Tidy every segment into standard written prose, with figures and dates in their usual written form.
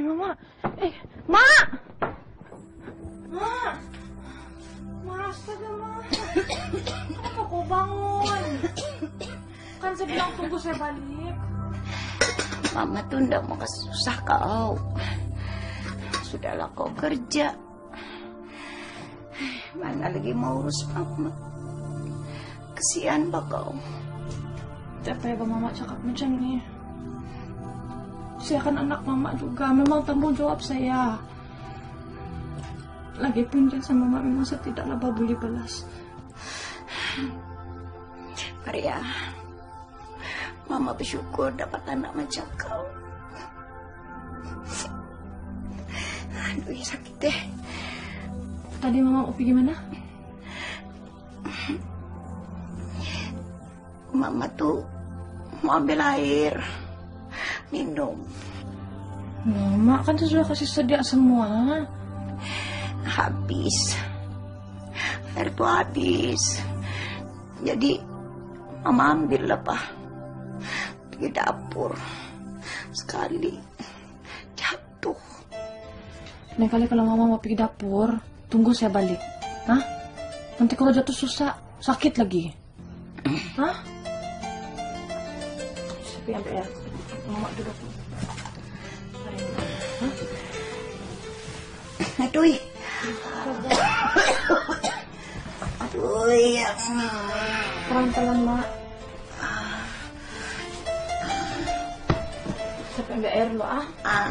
Mama. Mak! Mak! Mak, astaga, Mak. Kenapa kau bangun? Kan saya bilang tunggu saya balik. Mama tuh ndak mau kasih susah kau. Sudahlah kau kerja. Mana lagi mau urus Mama. Kesian bah kau. Tidak payah Mama cakap macam ni. Saya kan anak Mama juga. Memang tanggung jawab saya. Lagipun jasa Mama memang saya tidaklah boleh balas. Maria, Mama bersyukur dapat anak macam kau. Aduh, sakit deh. Tadi Mama mau pergi mana? Mama tuh mau ambil air. Minum. Mama kan saya sudah kasih sedia semua. Habis. Air itu habis. Jadi Mama ambil lah Pak. Di dapur. Sekali jatuh. Lain kali kalau Mama mau pergi dapur, tunggu saya balik. Hah? Nanti kalau jatuh susah, sakit lagi. Hah? Saya pergi ambil air. Mama duduk. Hah? Aduh. Aduh ya. Pelan-pelan, Mak. Saya pergi ambil air dulu, ah.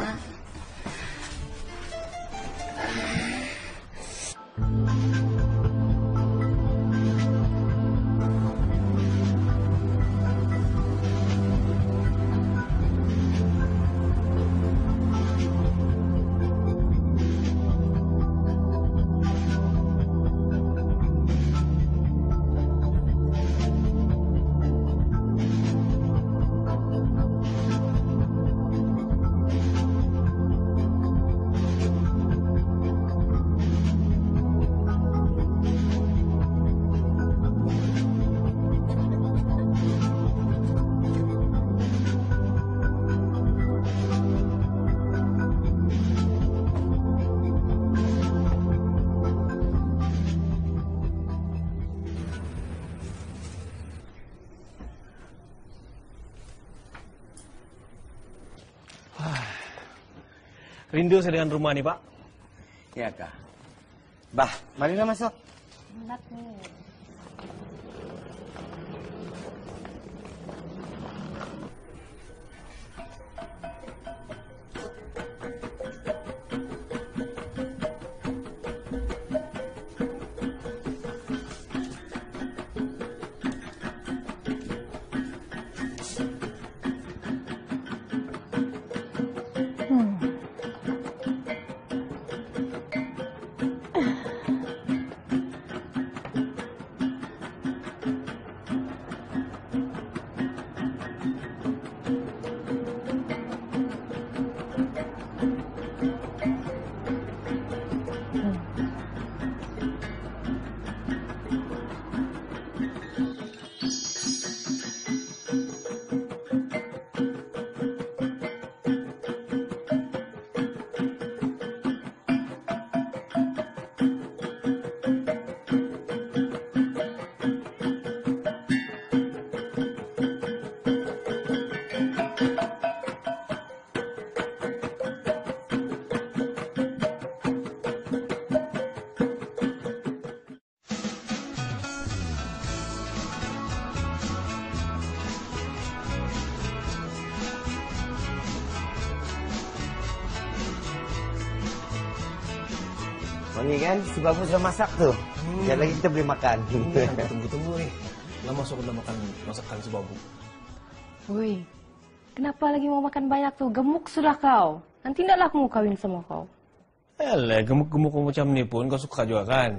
Rindu saya dengan rumah nih, Pak. Ya, Kak. Bah, marilah masuk. Enak nih. Wangi kan? Si Babu sudah masak tuh. Jangan lagi kita beli makan. Tunggu-tunggu nih. Lama masuk udah makan masakan si Babu. Woi, kenapa lagi mau makan banyak tuh? Gemuk sudah kau. Nanti tidaklah aku mau kawin sama kau. Alah, gemuk-gemuk macam ni pun kau suka juga kan?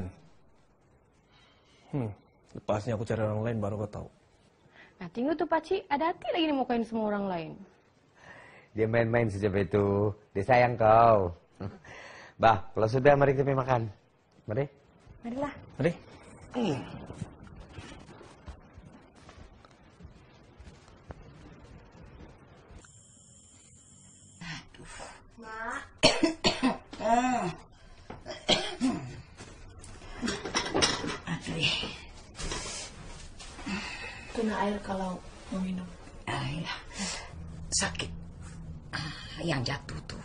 Lepasnya aku cari orang lain baru kau tahu. Nah, tunggu tuh Paci, ada hati lagi nih mau kawin sama orang lain. Dia main-main saja itu. Dia sayang kau. Bah, kalau sudah mari kita makan. Mari. Marilah. Mari. Mak. Aduh. Tuna air kalau mau minum. Ya. Sakit. Yang jatuh tuh.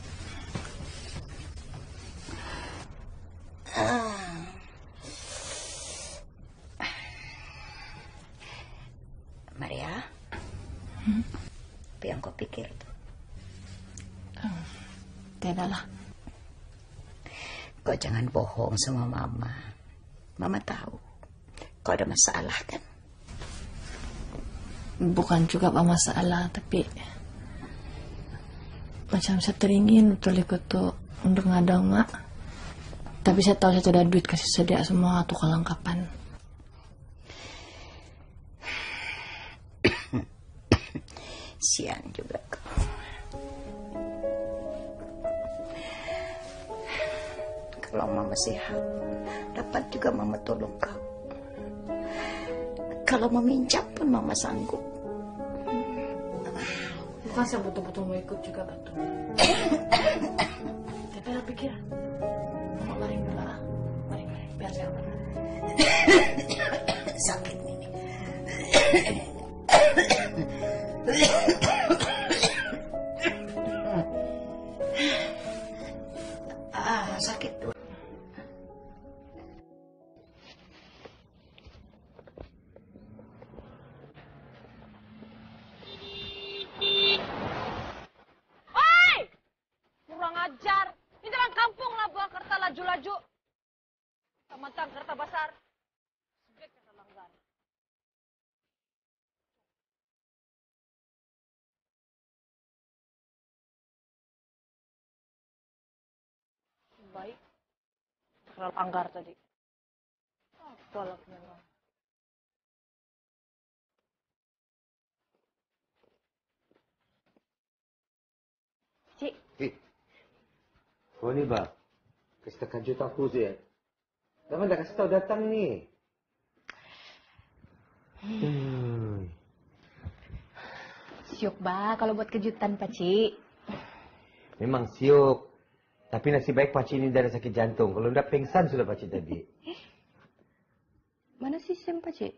Maria. Apa yang kau pikir tuh? Tidak lah. Kau jangan bohong sama mama. Mama tahu. Kau ada masalah kan? Bukan juga apa masalah, tapi macam saya teringin betul ikut tuh untuk ngadang mak. Tapi saya tahu saya tidak ada duit kasih sedia semua tuh kelengkapan. Sian juga kau. Kalau mama sehat, dapat juga mama tolong kau. Kalau meminjam pun mama sanggup. Bukan saya betul-betul mau ikut juga betul. Tapi saya pikir, mama baring dulu lah. Baring, biar saya benar. Sakit ini. Sakit tuh. Kurang ajar. Ini jalan kampung lah buah kerta laju-laju. Tamatang kerta basar. Subjek kata langgar. Baik. Terlalu anggar tadi. Apalah memang. Cik. Kau ni, Bang. Kasih terkejut aku je. Zaman dah kasih tahu datang ni. Syuk, Ba, kalau buat kejutan, Pakcik. Memang siuk. Tapi nasib baik pakcik ni dah ada sakit jantung. Kalau dah pingsan sudah pakcik tadi. Mana si Sam, Pakcik?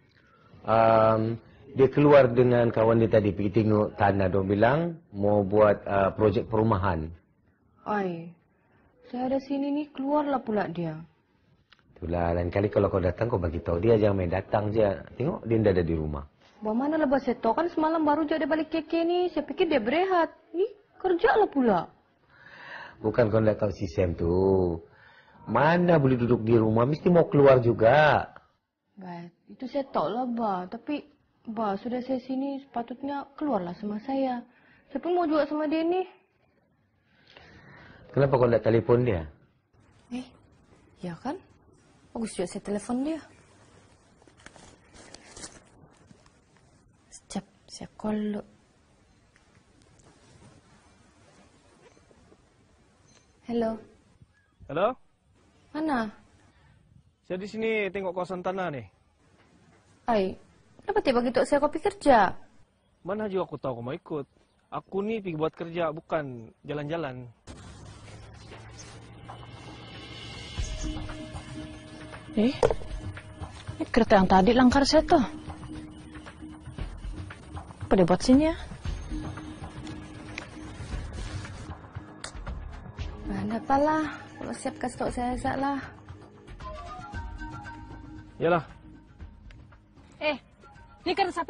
Dia keluar dengan kawan dia tadi pergi tengok tanah. Dia bilang mau buat projek perumahan. Ai, saya ada sini nih, keluarlah pula dia. Itulah, lain kali kalau kau datang kau bagi tahu dia, jangan main datang je. Tengok dia dah ada di rumah. Bawa mana lah Baseto, kan semalam baru je dia balik keke nih. Saya pikir dia berehat. Nih, kerja lah pula. Bukan kau nak tahu si Sam tu. Mana boleh duduk di rumah, mesti mau keluar juga. Baik, itu saya tahu lah, Ba. Tapi, Ba, sudah saya sini, sepatutnya keluarlah sama saya. Saya pun mau juga sama dia nih. Kenapa kau tak telefon dia? Ya kan? Bagus juga saya telepon dia. Sekejap, saya call dulu. Halo. Halo? Mana? Saya di sini tengok kawasan tanah nih. Ai, kenapa tiba gitu saya kopi kerja? Mana juga aku tahu kau mau ikut. Aku nih pergi buat kerja, bukan jalan-jalan. Ini kereta yang tadi langgar saya tuh. Apa dia buat sini ya? Mana apalah, kalau siap kasih tau saya lah. Yalah. Ini kan siapa?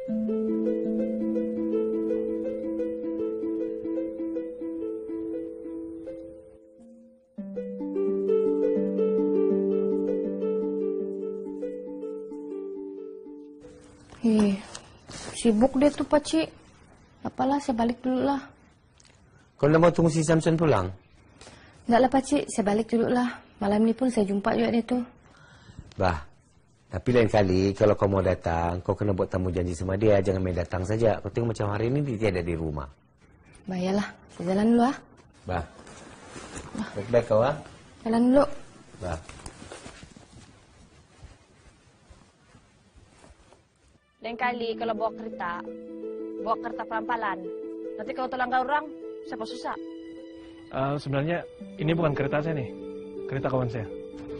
Sibuk deh tuh, Pakcik. Apalah, saya balik dulu lah. Kau nak mau tunggu si Samson pulang? Enggak lah, Pakcik. Saya balik dulu lah. Malam ni pun saya jumpa juga dia tuh. Bah, tapi lain kali kalau kau mau datang, kau kena buat tamu janji sama dia. Jangan main datang saja. Kau tengok macam hari ini dia tiada di rumah. Baiklah, saya jalan dulu ah. Bah, baik-baik kau ah. Jalan dulu. Bah. Lain kali kalau bawa kereta pelan-pelan. Nanti kalau terlanggar orang, siapa susah? Sebenarnya ini bukan kereta saya nih, kereta kawan saya.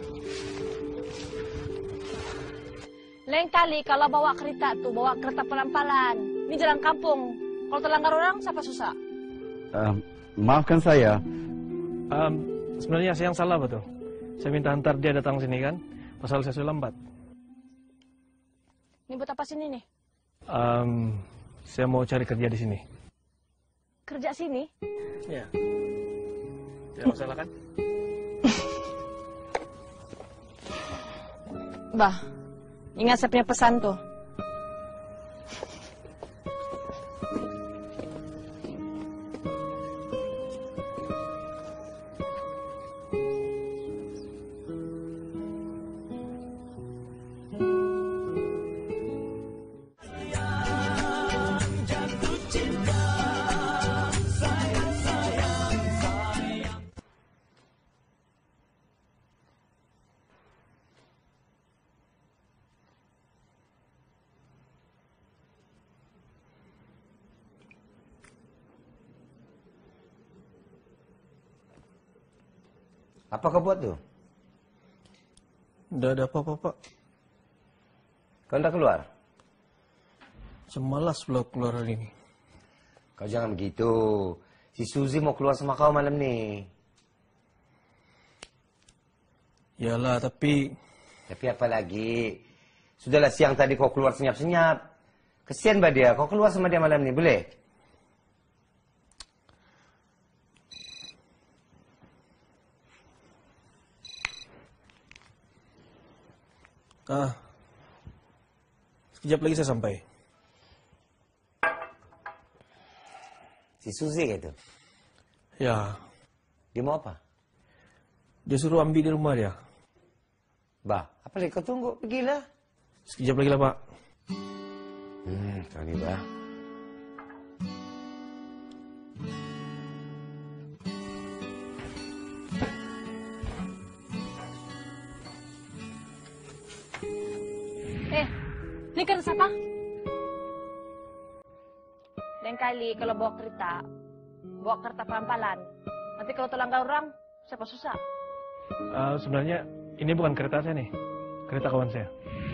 Lain kali kalau bawa kereta tuh, bawa kereta pelan-pelan. Ini jalan kampung. Kalau terlanggar orang, siapa susah? Maafkan saya. Sebenarnya saya yang salah betul. Saya minta antar dia datang sini kan, pasal saya sudah lambat. Ini buat apa sini nih? Saya mau cari kerja di sini. Kerja sini? Ya. Tidak masalah kan? Bah, ingat saya punya pesan tuh. Apa kau buat tuh? Tidak ada apa-apa, Pak. Kau hendak keluar? Semalas pula keluar hari ini. Kau jangan begitu. Si Suzy mau keluar sama kau malam nih. Yalah, tapi... Tapi apa lagi? Sudahlah siang tadi kau keluar senyap-senyap. Kesian mbak dia, kau keluar sama dia malam nih, boleh? Sekejap lagi saya sampai. Si Suzy gitu. Ya, Dia mau apa? dia suruh ambil di rumah dia. Bah, apa lagi kau tunggu? Pergilah. Sekejap lagi lah, Pak. Kau ni bah. Ini kan siapa? Lain kali kalau bawa kereta pelan-pelan. Nanti kalau terlanggar orang, siapa susah? Sebenarnya ini bukan kereta saya nih, kereta kawan saya.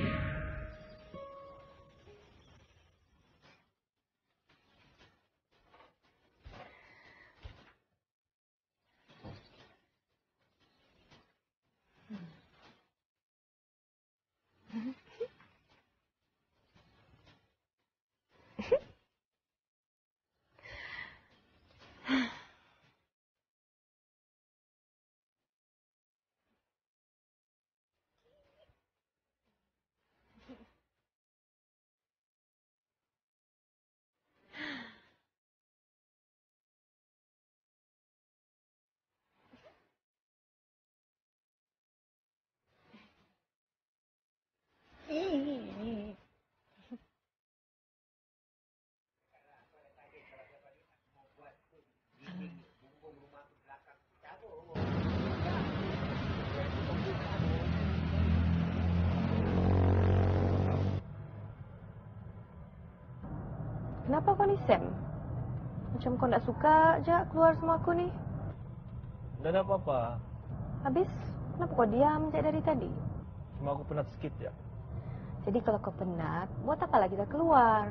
Kenapa kau ni, Sam? Macam kau tak suka je keluar sama aku ni. Tidak ada apa-apa, Habis, kenapa kau diam je dari tadi? cuma aku penat sikit ya. Jadi kalau kau penat, buat apa lagi kita keluar?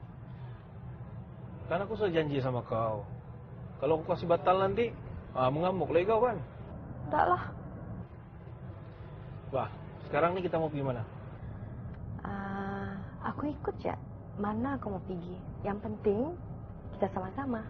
Kan aku sudah janji sama kau. Kalau aku kasih batal nanti, mengamuk lagi kau kan? Tak lah. Wah, sekarang nih kita mau pergi mana? Aku ikut je. Mana kau mau pergi? Yang penting, kita sama-sama.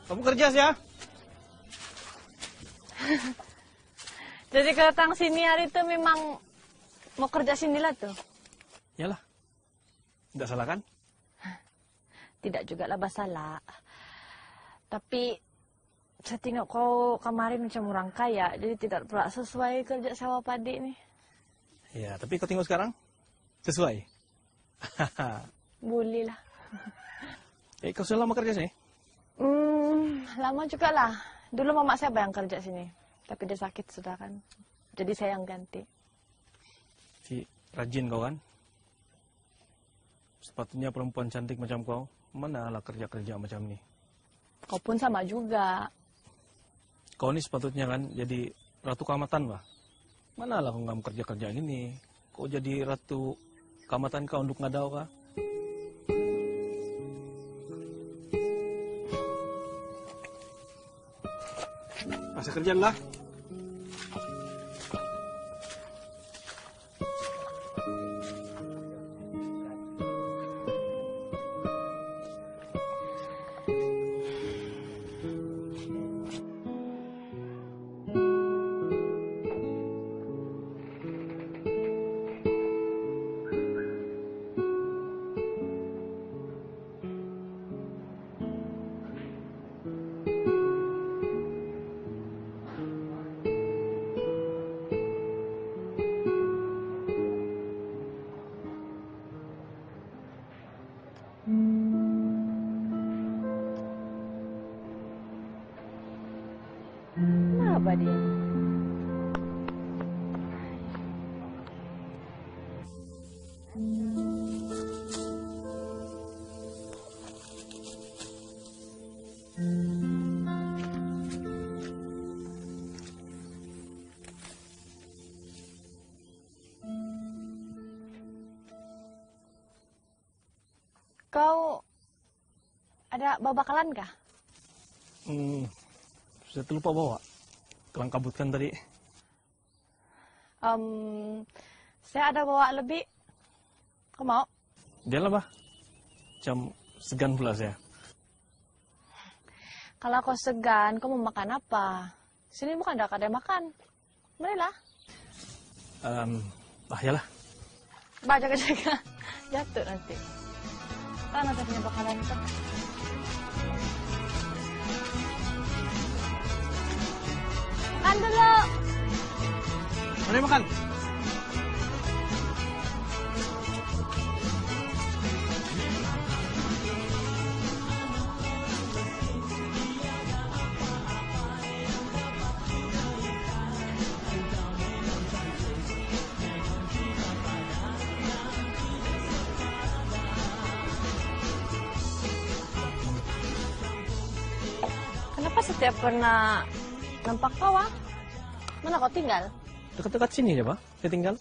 Kamu kerja sih ya? Jadi kalau datang sini hari itu memang mau kerja sinilah tuh? Yalah. Tidak salah kan? Tidak juga lah masalah. Tapi saya tengok kau kemarin macam orang kaya, jadi tidak pula sesuai kerja sawah padi nih. Ya, tapi kau tengok sekarang sesuai. Boleh lah. Kau sudah lama kerja sini? Lama juga lah. Dulu mama saya yang kerja sini, tapi dia sakit sudah kan. Jadi saya yang ganti. Si rajin kau kan? Sepatutnya perempuan cantik macam kau, mana lah kerja-kerja macam ni. Kau pun sama juga. Kau ni sepatutnya kan jadi ratu kamatan bah. Mana lah kau nggak kerja-kerja gini. Kau jadi ratu kamatan kau untuk ngadau kah? Masa kerja lah. Kenapa dia? Kau ada bawa bakalan kah? Saya terlupa bawa. Kelang kabutkan tadi. Saya ada bawa lebih. Kau mau? Dia lah bah. Macam segan pula saya. Kalau kau segan, kau mau makan apa? Sini bukan ada kedai makan. Marilah. Yalah. Bah, jaga-jaga. Jatuh nanti. Kan ada punya bakalan itu. Makan dulu. Mari makan. Kenapa setiap pernah nampak kau, ah? Mana kau tinggal? Dekat-dekat sini ya, Pak. Saya tinggal.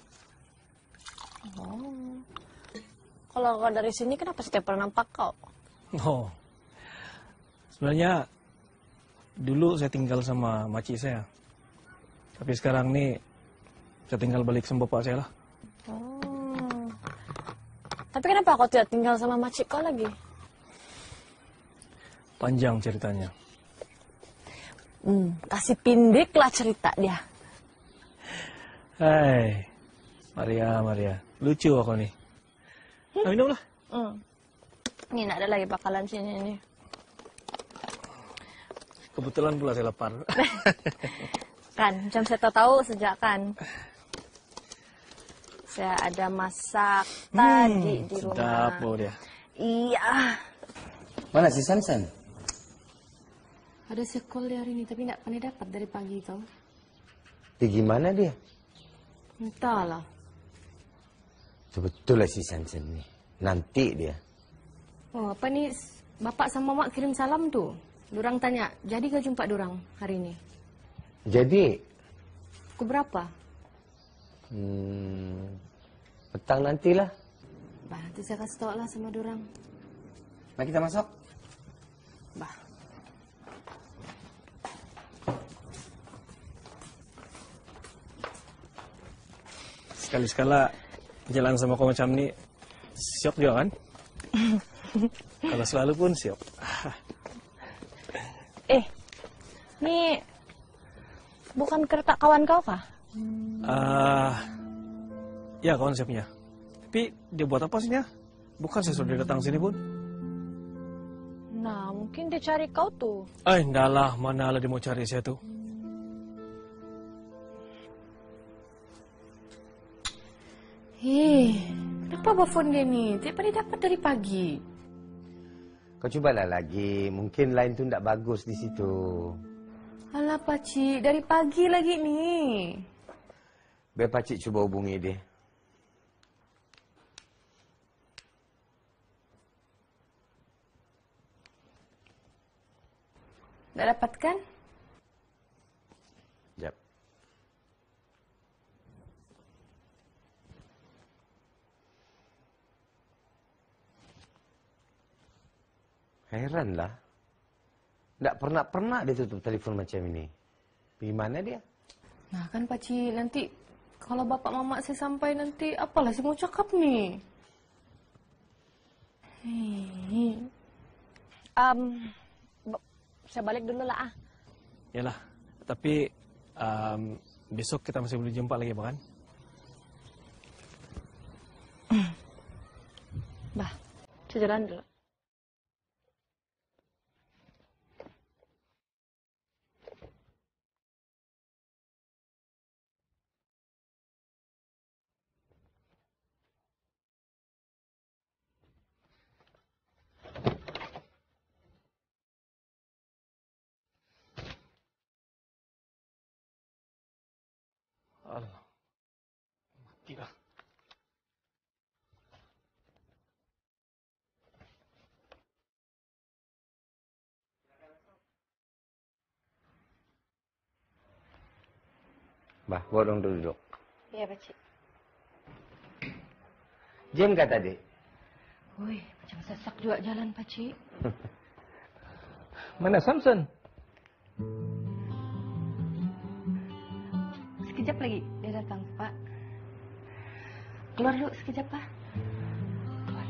Oh. Kalau kau dari sini, kenapa setiap pernah nampak kau? Oh. Sebenarnya dulu saya tinggal sama makcik saya. Tapi sekarang nih saya tinggal balik sama bapak saya lah. Oh. Tapi kenapa kau tidak tinggal sama makcik kau lagi? Panjang ceritanya. Kasih pindik lah cerita dia. Hai, Maria. Lucu aku nih. Nah, minum lah. Ini ada lagi bakalan sini nih. Kebetulan pula saya lapar. Kan, macam saya tahu sejak kan. Saya ada masak tadi di rumah. Sedap bau dia. Iya. Mana si Sansan? Ada sekolah hari ini tapi tidak pernah dapat dari pagi kau. Dia gimana dia? Entahlah. Sebetulnya si Sansan nih. Nanti dia. Oh, apa nih? Bapak sama mak kirim salam tuh. Dorang tanya, jadi gak jumpa dorang hari ini? Jadi? Pukul berapa? Petang nantilah. Bah, nanti saya kasih tau lah sama dorang. Mari kita masuk. Bah. Sekali-sekala jalan sama kau macam ni, syok juga kan? Kalau selalu pun syok. Ni bukan kereta kawan kau kah? Ya kawan saya punya. Tapi dia buat apa sih ya? Bukan saya sudah datang sini pun. Nah, mungkin dia cari kau tuh. Enggak lah, mana lah dia mau cari saya tuh. Kenapa bafon dia ni? Tiap hari dapat dari pagi. Kau cubalah lagi. Mungkin line tu tak bagus di situ. Alah pakcik, dari pagi lagi ni. Biar pakcik cuba hubungi dia. Tak dapat kan? Sekejap. Heranlah. Tak pernah dia tutup telefon macam ini. Pergi mana dia? Nah kan pakcik, nanti kalau bapak mamak saya sampai nanti apalah saya mau cakap ni? Saya balik dulu lah. Yalah, tapi besok kita masih boleh jumpa lagi, kan? Bah, saya jalan dulu. Allah. Matilah. Bah, bawa dong duduk. Ya pakcik. Jam kata tadi. Woi, macam sesak juga jalan pakcik. Mana Samson? Sekejap lagi dia datang, Pak. Keluar dulu sekejap, Pak. Keluar.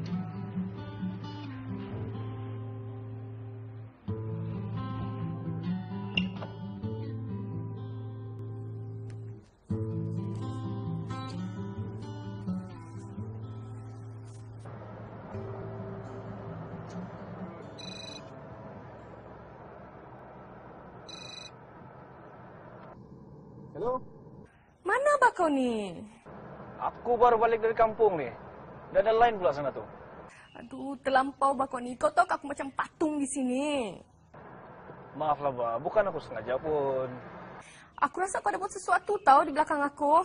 Halo? Mana abah kau ni? Aku baru balik dari kampung nih. Dah ada line pula sana tuh. Aduh, terlampau bah kau ni. Kau tahu aku macam patung di sini. Maaflah, Bah. Bukan aku sengaja pun. Aku rasa kau ada buat sesuatu tahu di belakang aku.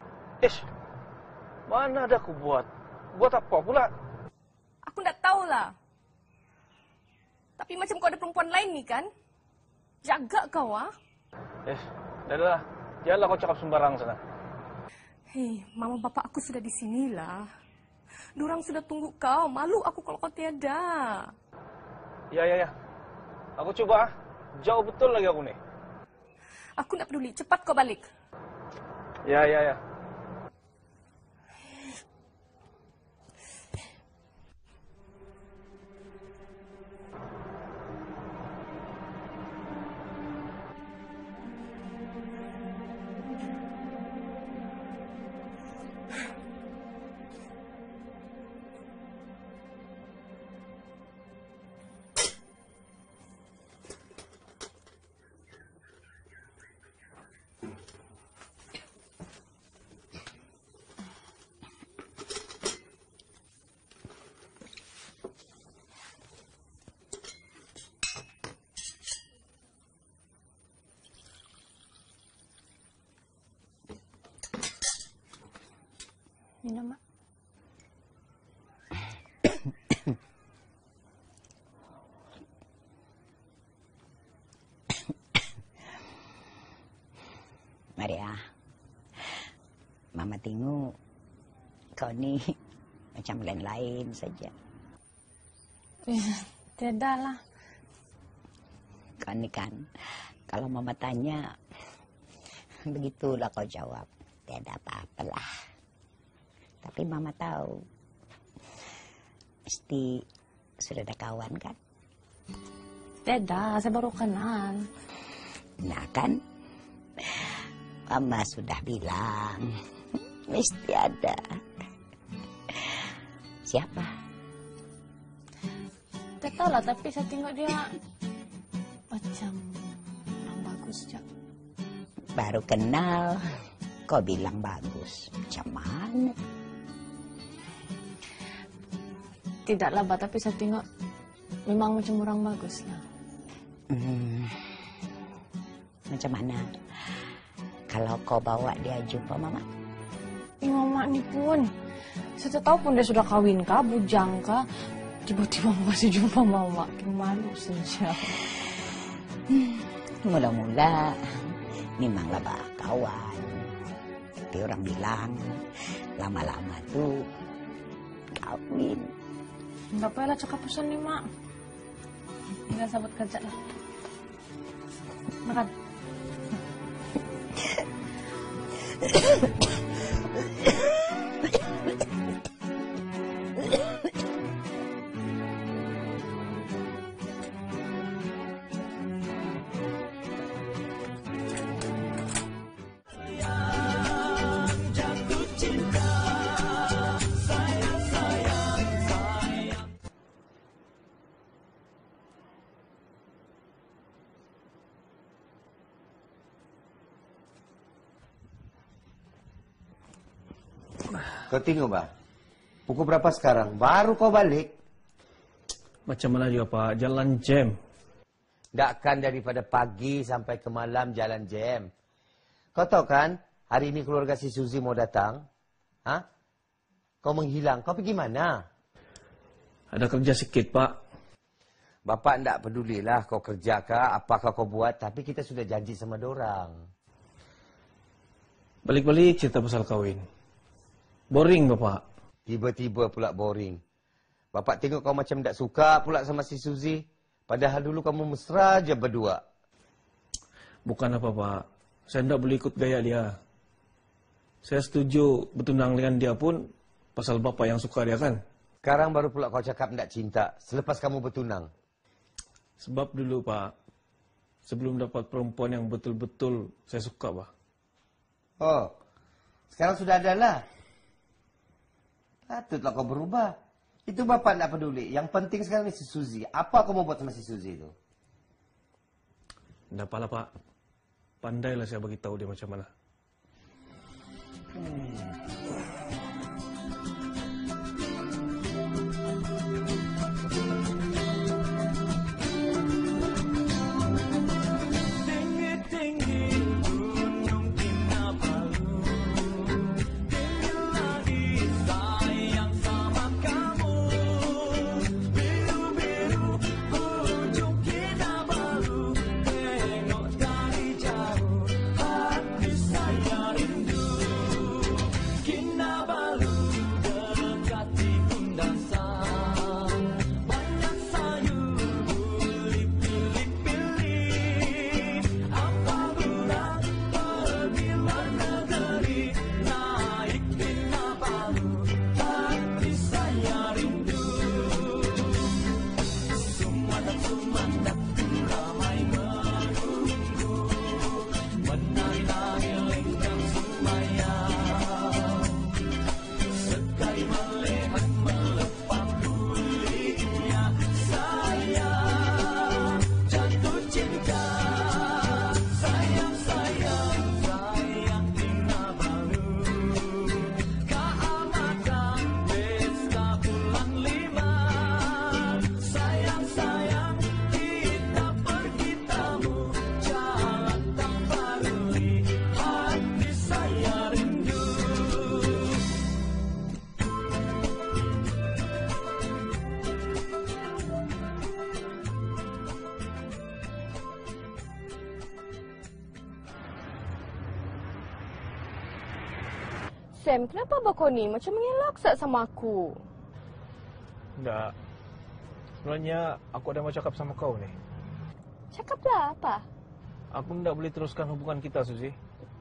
Mana ada aku buat? Buat apa pula? Aku tak tahulah. Tapi macam kau ada perempuan lain ni kan? Jaga kau, ah. Dah. Janganlah kau cakap sembarang sana. Hei, mama bapak aku sudah di sinilah. Diorang sudah tunggu kau. Malu aku kalau kau tiada. Ya. Aku coba. Jauh betul lagi aku nih. Aku tak peduli. Cepat kau balik. Ya. Minum, Mak. Maria, Mama tengok kau ni macam lain-lain saja. Tiada lah. Kau ni kan, kalau Mama tanya, begitulah kau jawab. Tiada apa-apalah. Tapi Mama tahu, mesti sudah ada kawan kan? Beda, saya baru kenal. Nah kan, Mama sudah bilang, mesti ada. Siapa? Tak tahu lah, tapi saya tengok dia macam orang bagus, Cak. Baru kenal, kau bilang bagus. Macam mana? Tidaklah, Mbak, tapi saya tengok memang macam orang bagus lah. Macam mana? Kalau kau bawa dia jumpa Mama? Mama ni pun, saya tak tahu pun dia sudah kawin kah, bujang kah. Tiba-tiba masih jumpa Mama. Malu saja. Mula-mula memanglah kawan. Tapi orang bilang lama-lama tuh kawin. Enggak payahlah cakap pesan ni, Mak. Tinggal sabut kerja lah. Makan. Kau tengok, bah. Pukul berapa sekarang? Baru kau balik. Macam mana juga, Pak? Jalan jam. Takkan daripada pagi sampai ke malam jalan jam. Kau tahu kan, hari ini keluarga si Suzy mau datang. Ha? Kau menghilang. Kau pergi mana? Ada kerja sikit, Pak. Bapak tidak pedulilah kau kerja kah, apakah kau buat. Tapi kita sudah janji sama dorang. Balik-balik cerita pasal kawin. Boring, Bapak. Tiba-tiba pula boring. Bapak tengok kau macam tak suka pula sama si Suzy. Padahal dulu kamu mesra je berdua. Bukan apa, Pak. Saya tidak boleh ikut gaya dia. Saya setuju bertunang dengan dia pun pasal Bapak yang suka dia kan. Sekarang baru pula kau cakap tak cinta selepas kamu bertunang. Sebab dulu, Pak, sebelum dapat perempuan yang betul-betul saya suka, Pak. Oh, sekarang sudah ada lah. Patutlah kau berubah. Itu Bapak tak peduli. Yang penting sekarang ni si Suzy. Apa kau mau buat sama si Suzy itu? Tidak apalah, Pak. Pandailah saya bagi tahu dia macam mana. Sam, kenapa abang kau ni macam mengelak sat sama aku? Tidak. Sebenarnya aku ada mau cakap sama kau ni. Cakaplah apa? Aku tidak boleh teruskan hubungan kita, Suzy.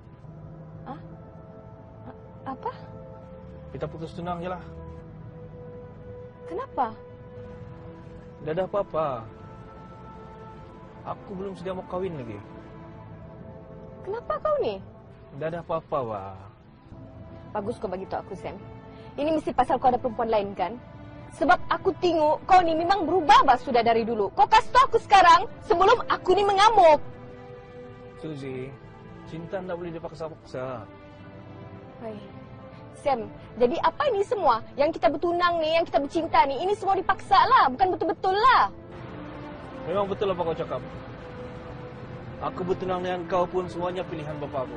Apa? Kita putus tunang je lah. Kenapa? Tidak ada apa-apa. Aku belum sedia mau kawin lagi. Kenapa kau nih? Tidak ada apa-apa, Wah. Bagus kau bagi tahu aku, Sam. Ini mesti pasal kau ada perempuan lain kan? Sebab aku tengok kau ni memang berubah bah sudah dari dulu. Kau kasih tahu aku sekarang sebelum aku ni mengamuk. Suzy, cinta tidak boleh dipaksa-paksa. Hai. Sam, jadi apa ini semua? Yang kita bertunang ni, yang kita bercinta ni, ini semua dipaksa lah. Bukan betul-betul lah. Memang betul apa kau cakap. Aku bertunang dengan kau pun semuanya pilihan bapakku.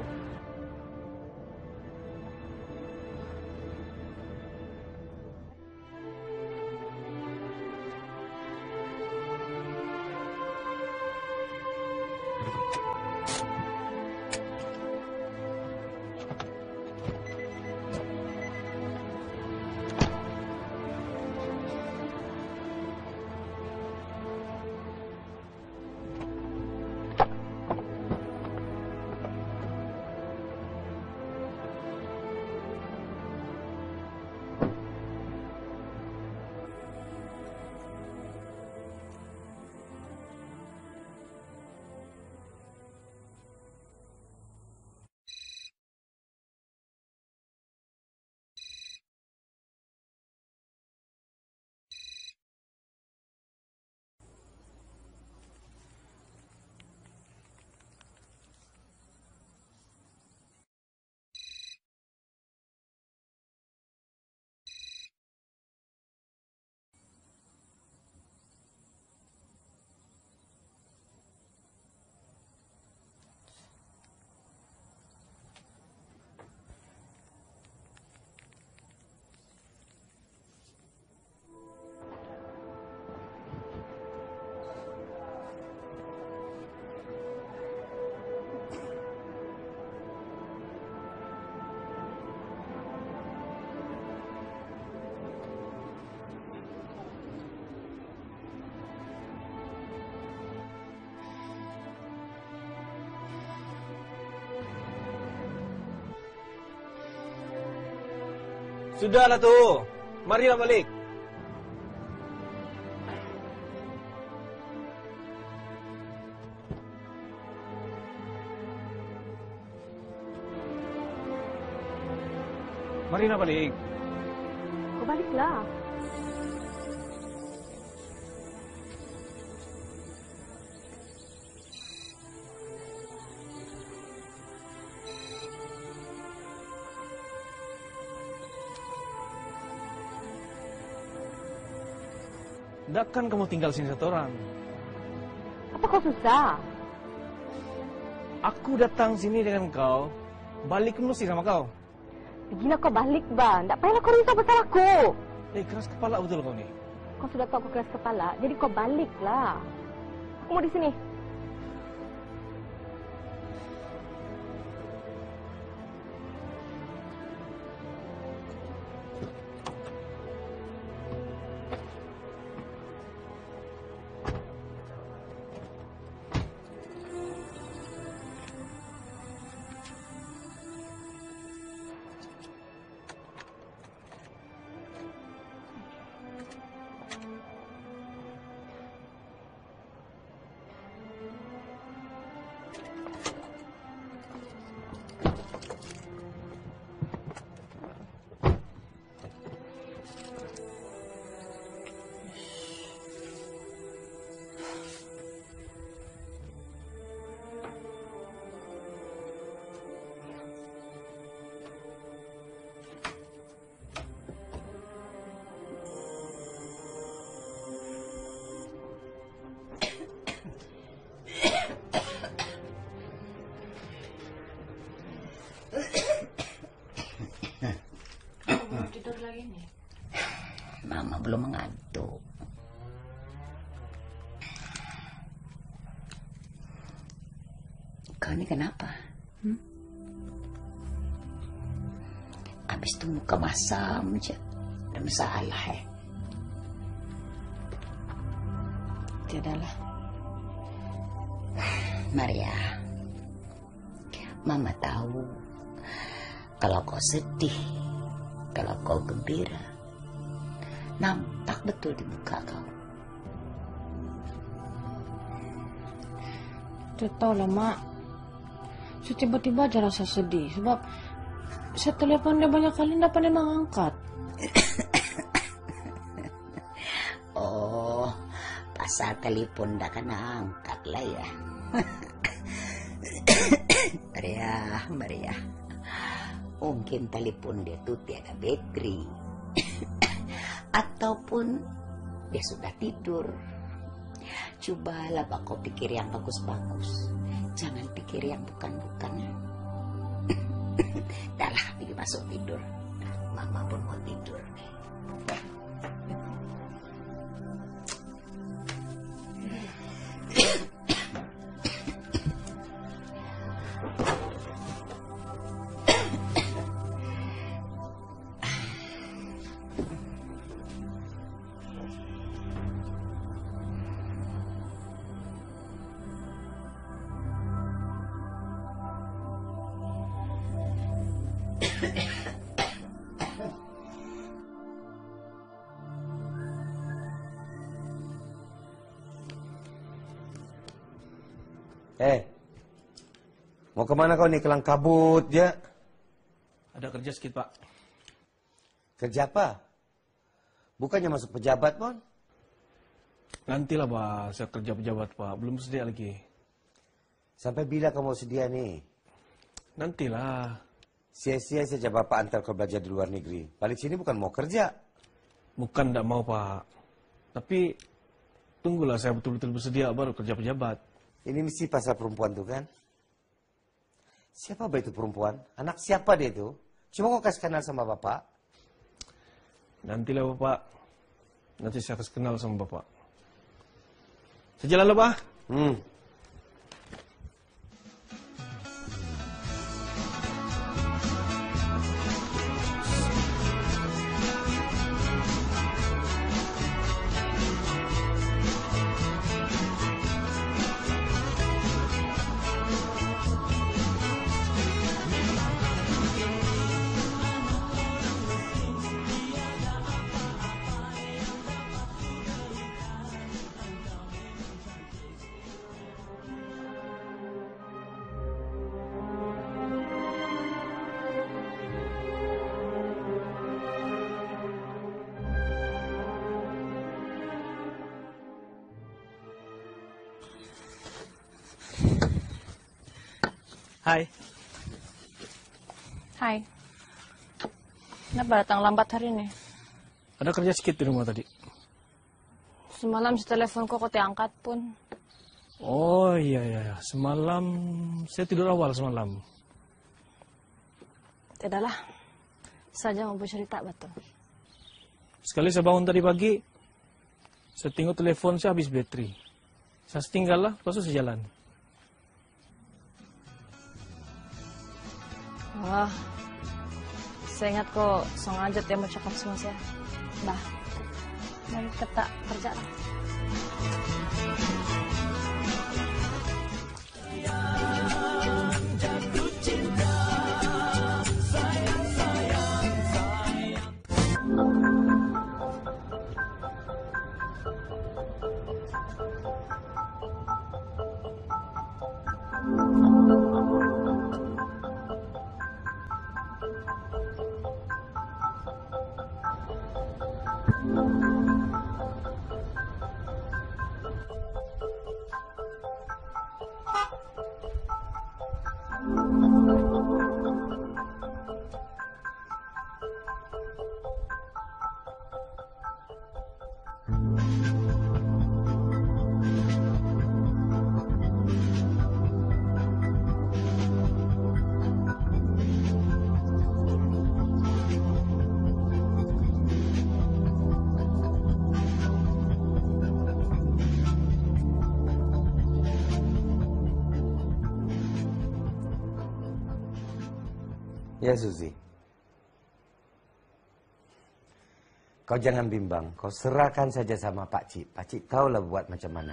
Sudahlah tuh, marilah balik. Marilah balik. Kau baliklah. Takkan kamu tinggal sini satu orang. Apa kau susah? Aku datang sini dengan kau, balik mesti sama kau. Begini kau balik, Bang. Tak payahlah kau risau pasal aku. Keras kepala betul kau ni. Kau sudah tahu aku keras kepala, jadi kau baliklah. Aku mau di sini. Tidur lagi nih. Mama belum mengantuk. Kau ini kenapa? Habis itu muka masam aja. Ada masalah Tidaklah. Maria, Mama tahu kalau kau sedih, kalau kau gembira, nampak betul di muka kau. Tidak tahu lah, Mak. Saya tiba-tiba aja rasa sedih. Sebab saya telepon dia banyak kali, tidak pandai mengangkat. Oh, pasal telepon dah kena angkat lah ya. Maria. Mungkin telepon dia tuh tiada baterai. Ataupun dia sudah tidur. Cobalah kau pikir yang bagus-bagus. Jangan pikir yang bukan-bukan. Dah lah, pergi masuk tidur. Mama pun mau tidur. Mau kemana kau nih? Kelang kabut ya? Ada kerja sedikit, Pak. Kerja apa? Bukannya masuk pejabat, Mon? Nantilah, Pak. Saya kerja pejabat, Pak. Belum sedia lagi. Sampai bila kamu mau sedia nih? Nantilah. Sia-sia saja Bapak antar kau belajar di luar negeri. Balik sini bukan mau kerja. Bukan tidak mau, Pak. Tapi tunggulah saya betul-betul bersedia baru kerja pejabat. Ini mesti pasal perempuan tuh kan? Siapa itu perempuan? Anak siapa dia itu? Cuma kau kasih kenal sama Bapak? Nantilah, Bapak. Nanti saya kasih kenal sama Bapak. Sejalan lah, Pak. Hai. Hai. Kenapa datang lambat hari ini? Ada kerja sedikit di rumah tadi. Semalam si telepon kok diangkat pun. Oh iya. Semalam saya tidur awal semalam. Tidaklah. Saja mau bercerita betul. Sekali saya bangun tadi pagi, saya tengok telepon saya habis baterai. Saya tinggal lah, lepas itu saya jalan. Wah, saya ingat kok sengaja dia mau cakap sama saya. Dah, mari kita kerja lah. Ya Suzy, kau jangan bimbang, kau serahkan saja sama Pak Cik. Pak Cik tahulah buat macam mana.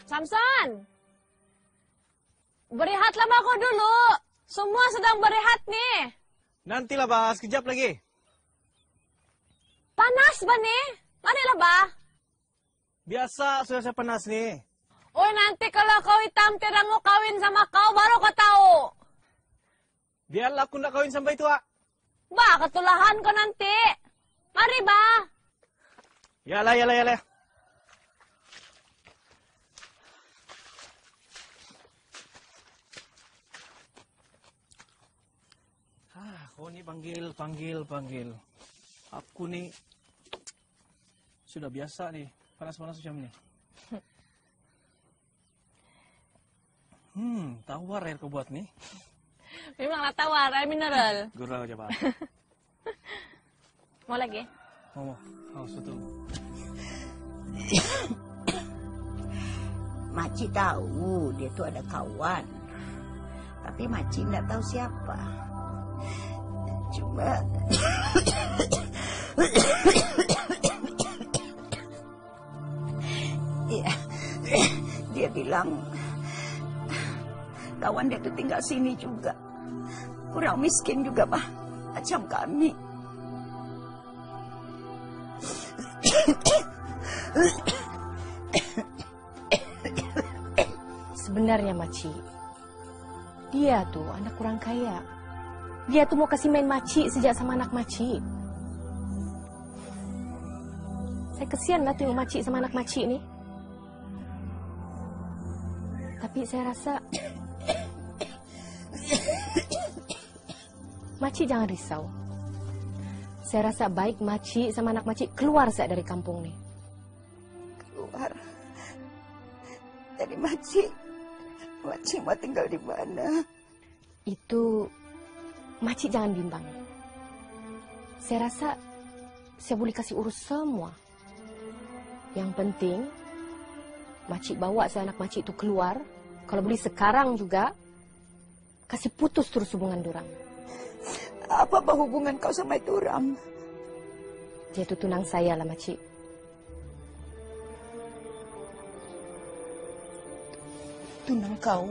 Samson! Berehatlah kau dulu. Semua sedang berehat nih. Nantilah, Bah. Sekejap lagi. Panas ba nih? Marilah ba? Biasa, sudah saya panas nih. Oh, nanti kalau kau hitam tidak mau kawin sama kau, baru kau tahu. Biarlah aku nak kawin sampai tua. Ba, ketulahan kau nanti. Mari, ba. Yalah, yalah, yalah. Kau ni panggil. Aku ni sudah biasa nih, panas-panas macam ni. Tawar air kau buat nih. Memanglah tawar, air mineral. Gurau aja, Pak. Mau lagi? Mau. Betul. Makcik tahu dia tuh ada kawan. Tapi makcik nggak tahu siapa. Cuma dia bilang kawan dia tuh tinggal sini juga. Kurang miskin juga, Bah. Macam kami. Sebenarnya, Makcik, dia tuh anak kurang kaya. Dia tuh mau kasih main Makcik sejak sama anak Makcik. Saya kesian lah tengok Makcik sama anak Makcik ni. Tapi saya rasa Makcik jangan risau. Saya rasa baik Makcik sama anak Makcik keluar saja dari kampung ni. Keluar. Jadi Makcik mau tinggal di mana? Itu Makcik jangan bimbang. Saya rasa saya boleh kasih urus semua. Yang penting Makcik bawa anak Makcik itu keluar. Kalau boleh sekarang juga kasih putus terus hubungan dorang. Apa hubungan kau sama itu orang? Dia itu tunang saya lah, Makcik. Tunang kau?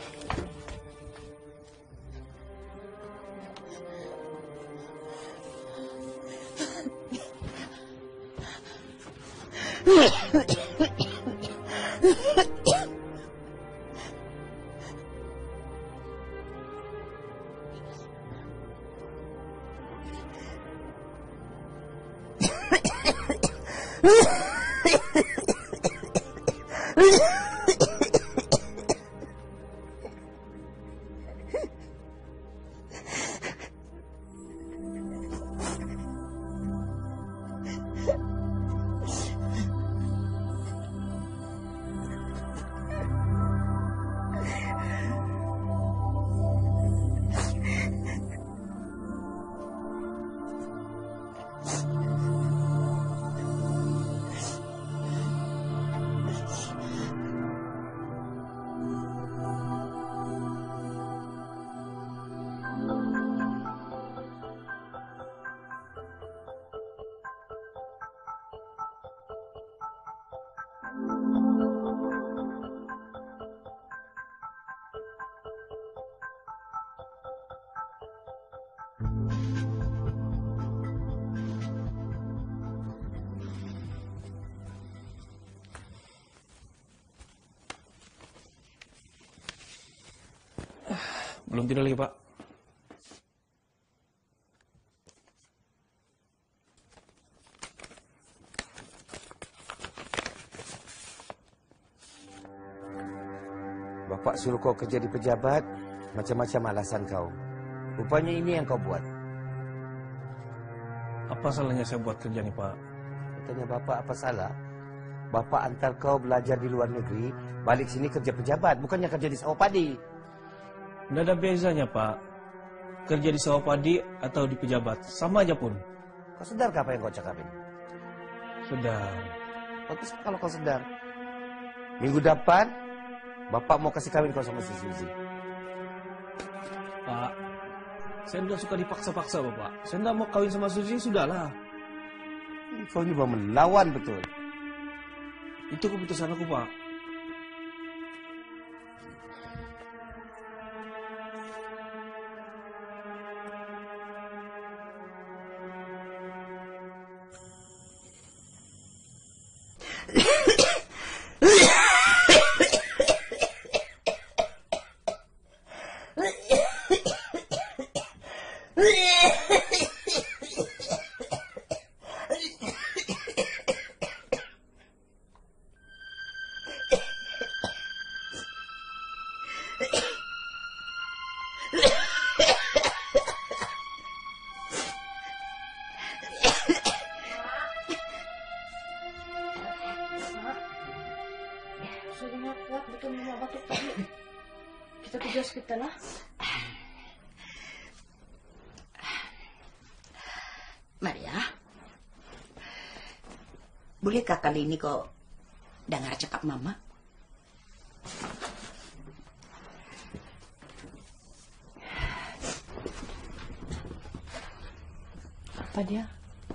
Belum tidur lagi, Pak. Bapak suruh kau kerja di pejabat, macam-macam alasan kau. Rupanya ini yang kau buat. Apa salahnya saya buat kerja nih, Pak? Tanya bapak apa salah? Bapak antar kau belajar di luar negeri, balik sini kerja pejabat, bukannya kerja di sawah padi. Nggak ada bezanya, Pak. Kerja di sawah padi atau di pejabat, sama aja pun. Kau sedar apa yang kau cakapin? Sudah. Bagus kalau kau sedar. Minggu depan, bapak mau kasih kawin kau sama si Suzy. Pak, saya tidak suka dipaksa-paksa, Bapak. Saya tidak mau kawin sama Suzy, sudahlah. Kau ini mau melawan betul. Itu keputusan aku, Pak. Sudah nggak kuat betul mama batuk tadi. Kita pergi hospital lah. Maria, bolehkah kali ini kau dengar cakap mama? Apa dia?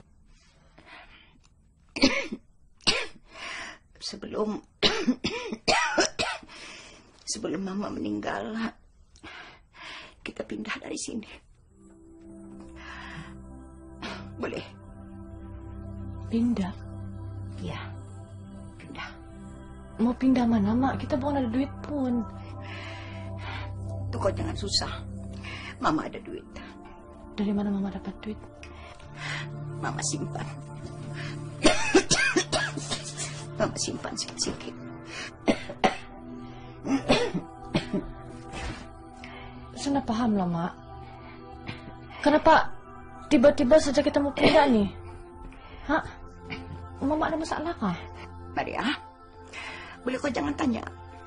Sebelum mama meninggal, kita pindah dari sini. Boleh? Pindah? Ya, pindah. Mau pindah mana, Mak? Kita bukan ada duit pun. Tuh kau jangan susah. Mama ada duit. Dari mana Mama dapat duit? Mama simpan. Mama simpan sedikit. Saya nggak paham lah, Mak. Kenapa tiba-tiba saja kita mau pindah nih? Hah? Mama ada masalah kah? Maria, boleh kau jangan tanya.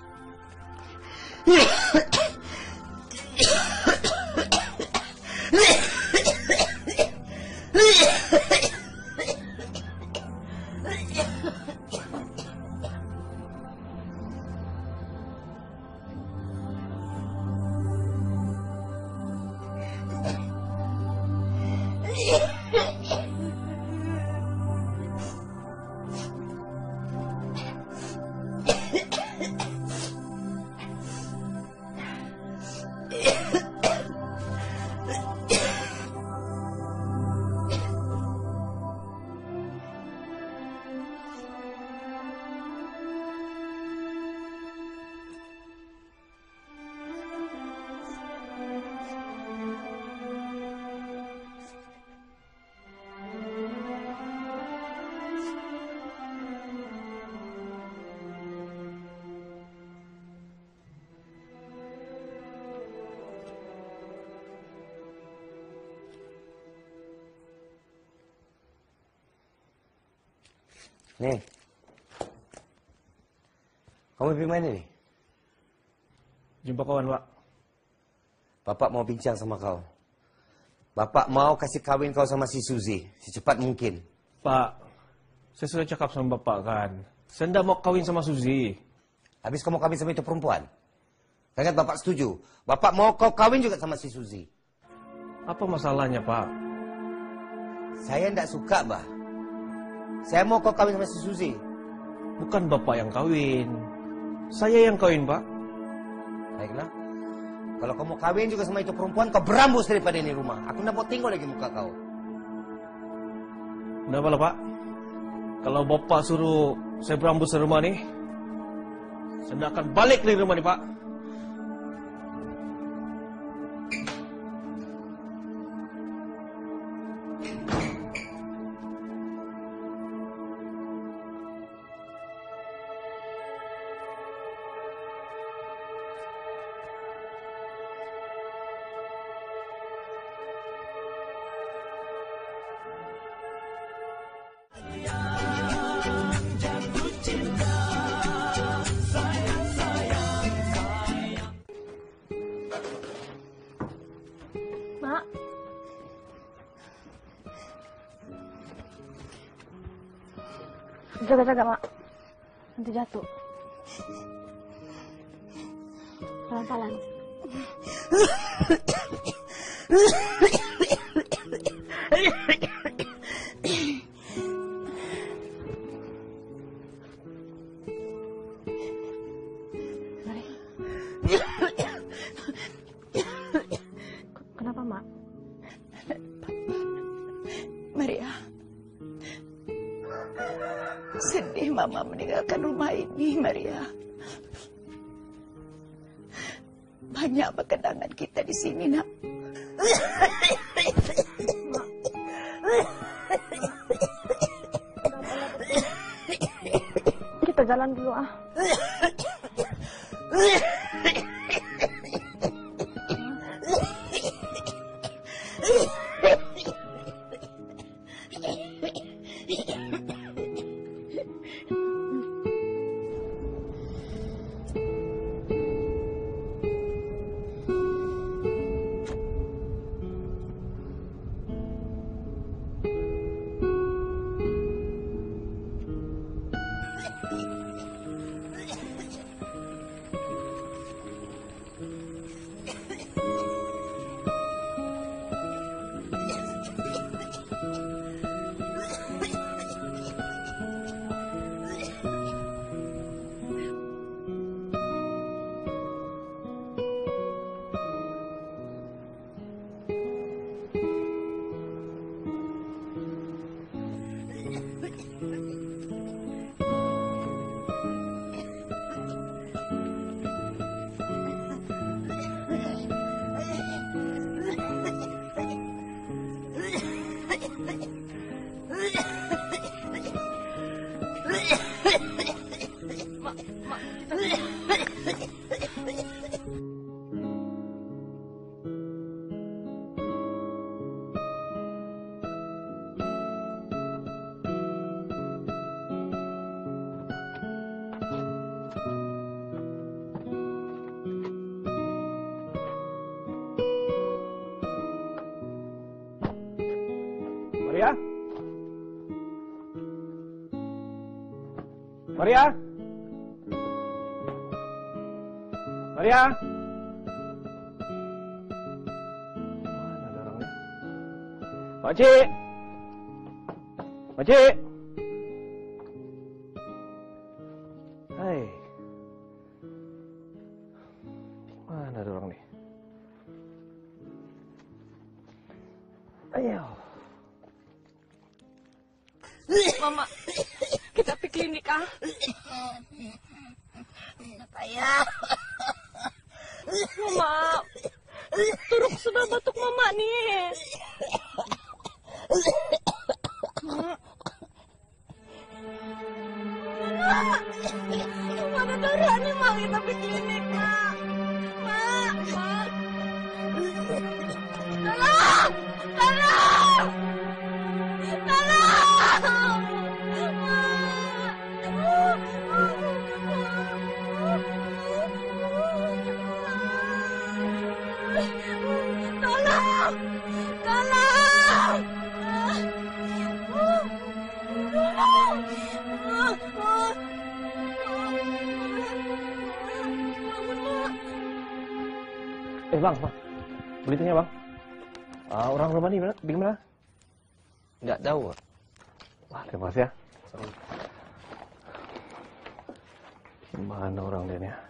Nih. Kamu pergi mana nih? Jumpa kawan, Pak. Bapak mau bincang sama kau. Bapak mau kasih kawin kau sama si Suzy secepat mungkin. Pak, saya sudah cakap sama Bapak kan. Saya tidak mau kawin sama Suzy. Habis kau mau kawin sama itu perempuan. Kan Bapak setuju. Bapak mau kau kawin juga sama si Suzy. Apa masalahnya, Pak? Saya tidak suka, Bah. Saya mau kau kawin sama si Suzy. Bukan Bapak yang kawin. Saya yang kawin, Pak. Baiklah. Kalau kau mau kawin juga sama itu perempuan, kau berambus daripada ini rumah. Aku tidak mau tengok lagi muka kau. Kenapa lah, Pak? Kalau Bapak suruh saya berambus di rumah nih, saya tidak akan balik dari rumah nih, Pak. Mak. Jaga-jaga, Mak. Nanti jatuh. Pelan-pelan. Mari. Kenapa, Mak? Maria, sedih Mama meninggalkan rumah ini, Maria. Banyak kenangan kita di sini, Nak. Kita jalan dulu ah. Maria? Maria? Maria? Mana ada orangnya? Pakcik! Pakcik! Hai. Mana ada orang nih? Ayo. Mama, kita pergi klinik ah. Payah. Mama, Turuk sudah batuk mama nih. Mak. Mana darah nih mak, kita pergi klinik mak. Mak, mak. Tolong, tolong. Bang, belinya bang. Orang rumah ini di mana? Nggak tahu. Wah, terima kasih ya. Mana orang dia nih?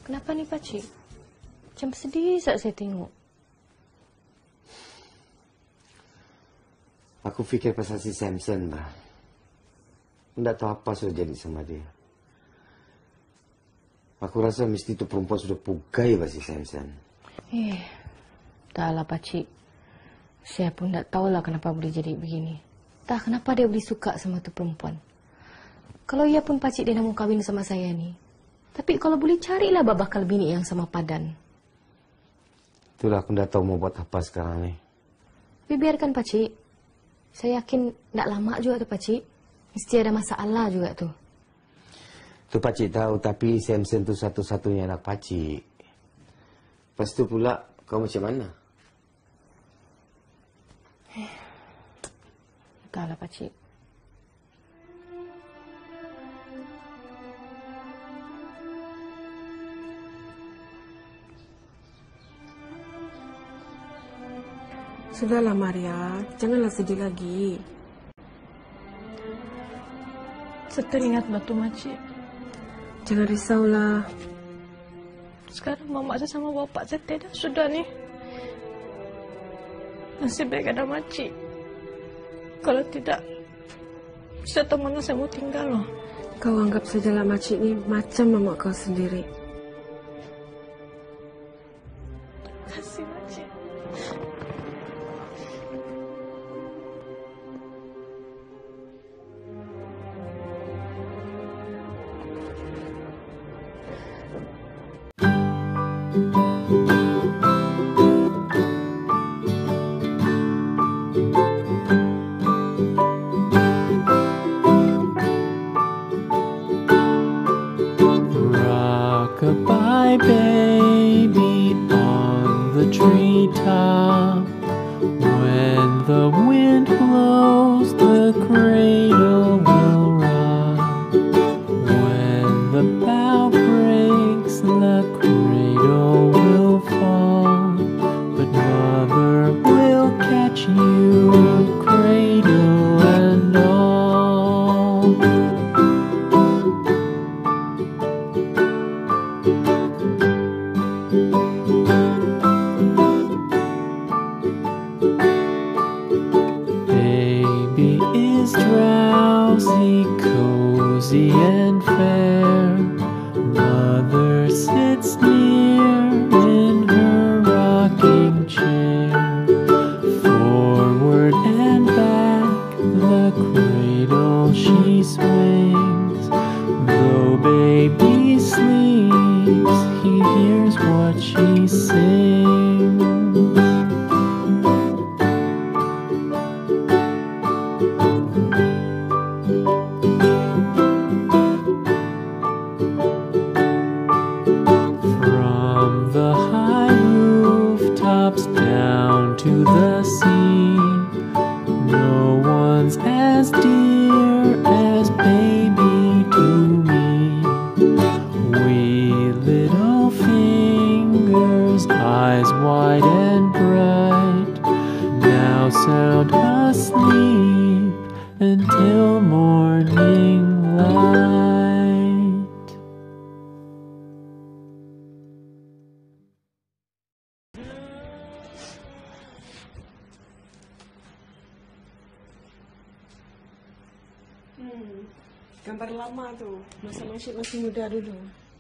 Kenapa ni pakcik? Macam sedih saat saya tengok. Aku fikir pasal si Samson, bah. Tak tahu apa sudah jadi sama dia. Aku rasa mesti tu perempuan sudah pugai bah si Samson. Taklah pakcik. Saya pun tak tahulah kenapa boleh jadi begini. Tak kenapa dia boleh suka sama tu perempuan. Kalau ia pun pakcik dia nak mau kahwin sama saya ni. Tapi kalau boleh carilah bakal bini yang sama padan. Itulah aku tak tahu mau buat apa sekarang ni. Tapi biarkan pakcik. Saya yakin tak lama juga tu pakcik. Mesti ada masalah juga tu. Tu pakcik tahu, tapi Samson tu satu-satunya anak pakcik. Lepas tu pula, kau macam mana? Entahlah pakcik. Sudahlah Maria, janganlah sedih lagi. Saya teringat batu makcik. Jangan risaulah. Sekarang mama saya sama bapak saya tidak sudah ni. Nasib baik ada makcik. Kalau tidak, saya tahu mana saya mau tinggal loh. Kau anggap sajalah makcik ni macam mama kau sendiri. Terima kasih makcik. Rock-a-bye baby on the treetop. When the wind blows, the cradle will rock. When the bough breaks, the cradle will fall. But mother will catch you, cradle and all. Baby is drowsy, cozy and fair. Mother sits near in her rocking chair. Forward and back, the cradle she swings. Though baby sleeps, he hears what she sings. From the high rooftops down to the sea, no one's as dear as baby to me. Wee little fingers, eyes wide and bright, now sound asleep until morning light. Gambar lama tu, masa makcik masih muda dulu.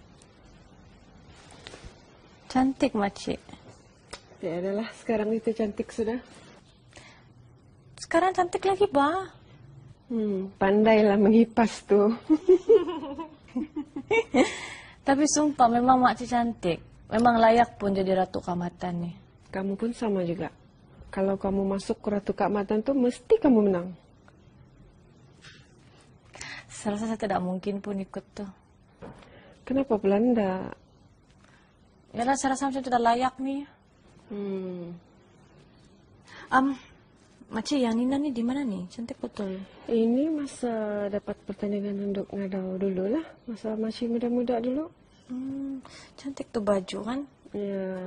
Cantik makcik. Ya adalah, sekarang itu cantik sudah. Sekarang cantik lagi, bah. Pandailah menghipas tu. Tapi sumpah memang makcik cantik. Memang layak pun jadi Ratu Kamatan nih. Kamu pun sama juga. Kalau kamu masuk ke Ratu Kamatan tu, mesti kamu menang. Saya rasa saya tidak mungkin pun ikut tuh. Kenapa Belanda? Yalah, saya rasa macam tidak layak nih. Makcik, yang Nina nih di mana nih? Cantik betul. Ini masa dapat pertandingan untuk ngadau dulu lah. Masa masih muda-muda dulu. Cantik tuh baju kan? Ya.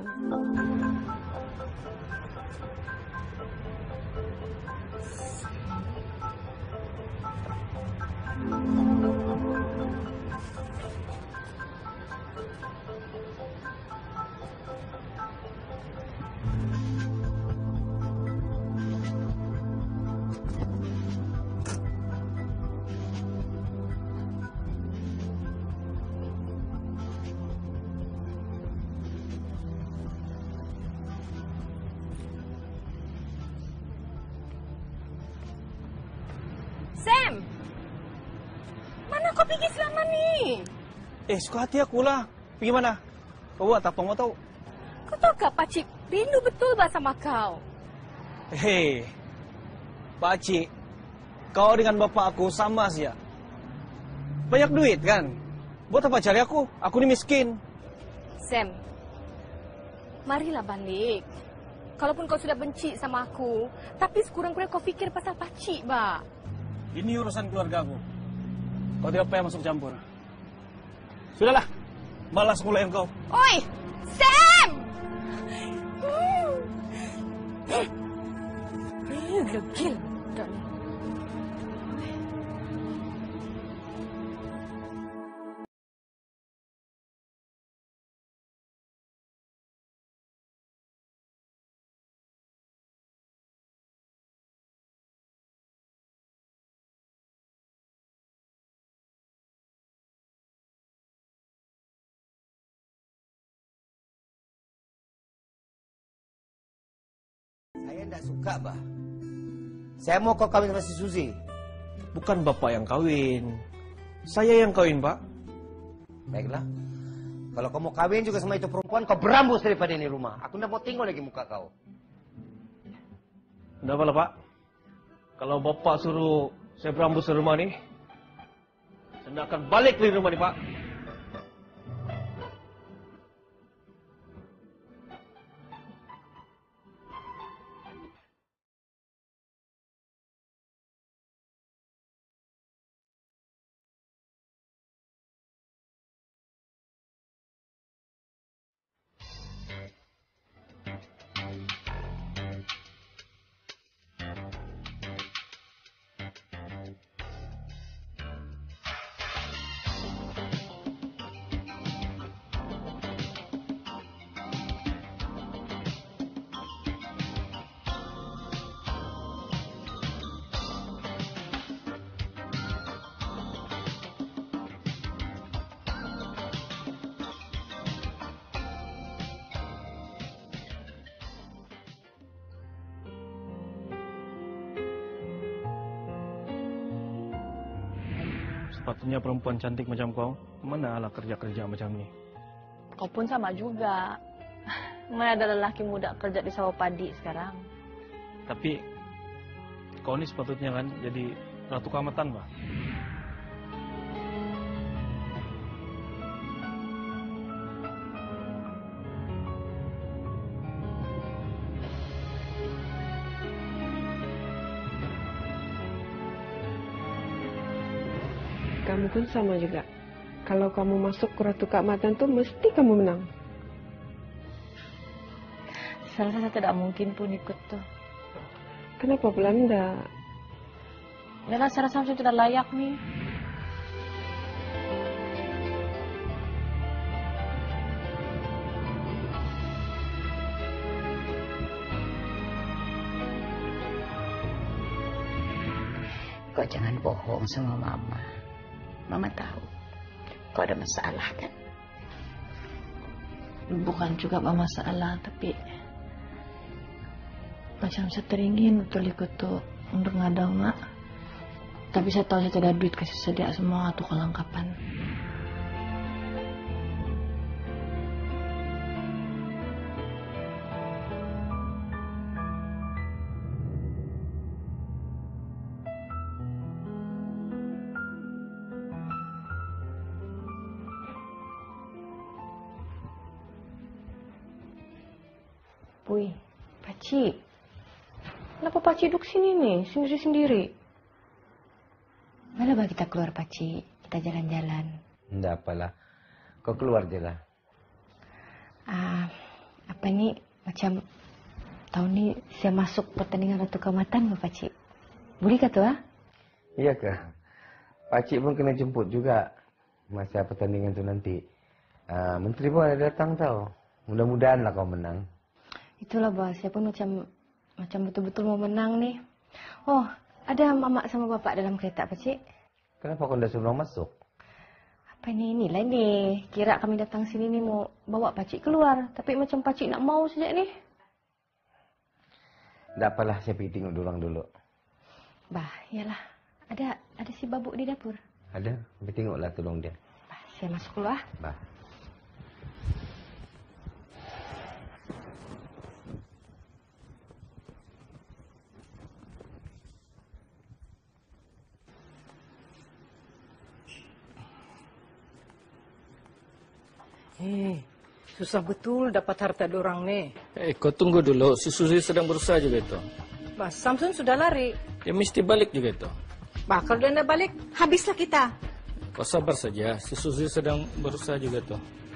Sam! Mana kau pergi selama ni? Suka hati aku lah. Pergi mana? Kau buat apa mau tahu? Kau tahu tak pakcik rindu betul sama kau? Hei, pakcik, kau dengan bapak aku sama saja. Banyak duit kan? Buat apa cari aku? Aku ni miskin. Sam, marilah balik. Kalaupun kau sudah benci sama aku, tapi sekurang-kurang kau fikir pasal pakcik, ba. Ini urusan keluarga aku. Kau tidak payah masuk campur. Sudahlah, malas mulai engkau. Oi, Sam! Legil. Saya tidak suka, bah. Saya mau kau kawin sama si Suzy. Bukan bapak yang kawin. Saya yang kawin, Pak. Baiklah. Kalau kau mau kawin juga sama itu perempuan, kau berambus daripada ini rumah. Aku tidak mau tengok lagi muka kau. Tidak apa-apa, Pak. Kalau bapak suruh saya berambus di rumah ni, saya tidak akan balik di rumah ni, Pak. Sepatutnya perempuan cantik macam kau, mana lah kerja-kerja macam ni? Kau pun sama juga. Mana ada lelaki muda kerja di sawah padi sekarang. Tapi kau ni sepatutnya kan jadi ratu keamatan, Pak. Kamu pun sama juga. Kalau kamu masuk ke Ratu Keamatan tuh mesti kamu menang. Saya rasa tidak mungkin pun ikut tuh. Kenapa Belanda? Yalah, saya rasa saya tidak layak nih. Kau jangan bohong sama Mama. Mama tahu kau ada masalah kan? Bukan juga masalah, tapi macam saya teringin betul ikut tuh untuk ngadau, Mak. Tapi saya tahu saya tidak ada duit kasih sedia semua tuh kelengkapan. Wih, Pakcik. Kenapa Pakcik duduk sini nih, sendiri-sendiri? Mana bah kita keluar Pakcik, kita jalan-jalan. Tidak apalah, kau keluar je lah. Apa nih, macam tahun ni saya masuk pertandingan Ratu Keamatan, Pakcik. Boleh kah tuh, ah? Iya ke? Pakcik pun kena jemput juga masa pertandingan tu nanti. Menteri pun ada datang tau. Mudah-mudahan lah kau menang. Itulah, Bah. Saya pun macam betul-betul mau menang nih. Oh, ada Mama sama Bapak dalam kereta, Pakcik. Kenapa kau dah suruh masuk? Apa inilah nih. Kira kami datang sini nih mau bawa Pakcik keluar. Tapi macam Pakcik nak mau sejak ni. Tak apalah, saya pergi tengok dorang dulu. Bah, iyalah. Ada si babuk di dapur? Ada, tapi tengoklah tolong dia. Saya masuk dulu ah. Bah. Susah betul dapat harta dorang nih. Kau tunggu dulu, si Susi sedang berusaha juga itu. Mas Samson sudah lari. Dia mesti balik juga itu. Bakal dia tidak balik, habislah kita. Kau sabar saja, si Susi sedang berusaha juga itu.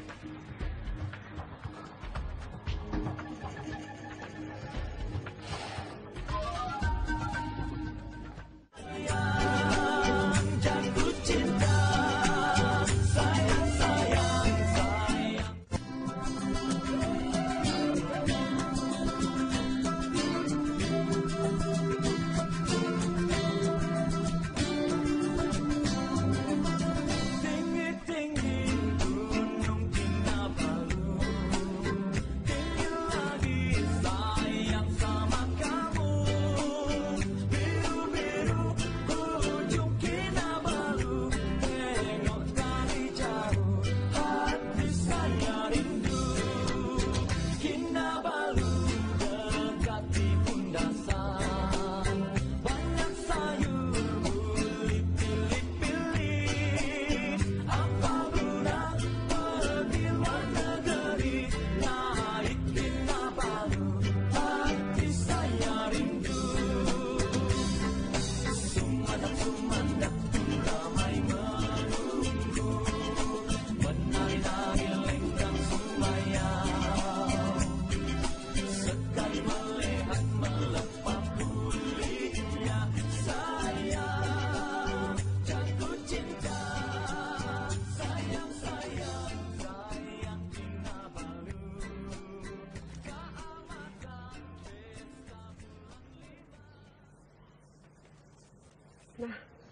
Nah,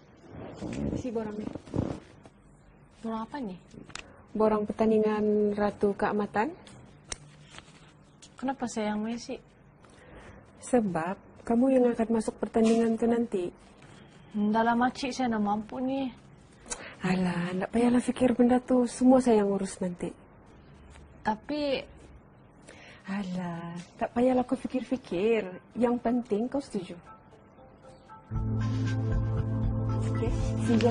si borang nih. Borang apa nih? Borang pertandingan Ratu Keamatan. Kenapa saya yang Messi? Sebab kamu yang akan masuk pertandingan itu nanti. Dalam makcik saya nak mampu nih. Alah, tak payahlah fikir benda tuh. Semua saya yang urus nanti. Tapi... Alah, tak payahlah kau fikir-fikir. Yang penting kau setuju. Okey, sini.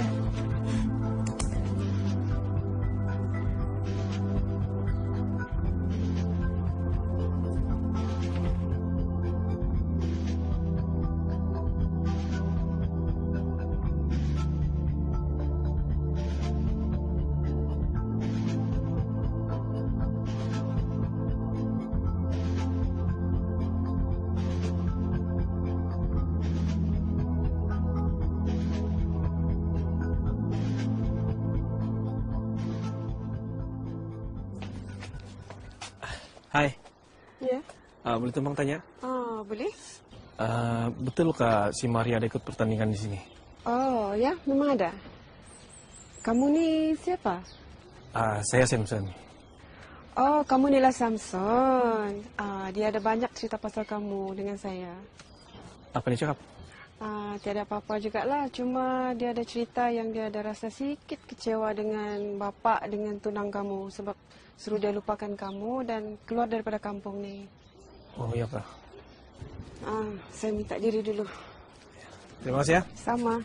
Hai. Ya. Boleh tumpang tanya? Oh, boleh. Betulkah si Maria ada ikut pertandingan di sini? Oh, ya, memang ada. Kamu ni siapa? Saya Samson. Oh, kamu nilah Samson. Dia ada banyak cerita pasal kamu dengan saya. Apa dia cakap? Tiada apa-apa jugalah. Cuma dia ada cerita yang dia ada rasa sedikit kecewa dengan bapa, dengan tunang kamu. Sebab suruh dia lupakan kamu dan keluar daripada kampung ni. Oh, iya kah? Saya minta diri dulu. Terima kasih ya. Sama.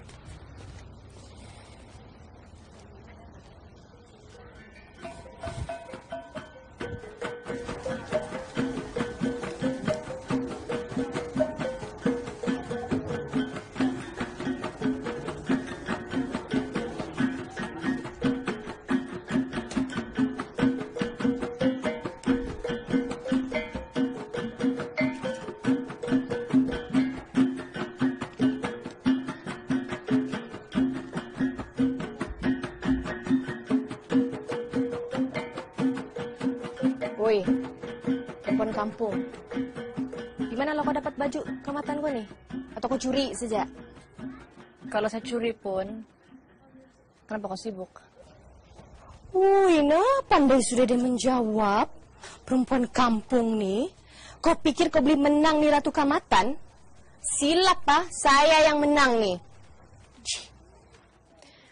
Woi, perempuan kampung. Di mana lo kau dapat baju keamatan gue nih? Atau kau curi saja? Kalau saya curi pun, kenapa kau sibuk? Wih, nah pandai sudah dia menjawab. Perempuan kampung nih. Kau pikir kau boleh menang nih Ratu Keamatan? Silap, Pak. Saya yang menang nih.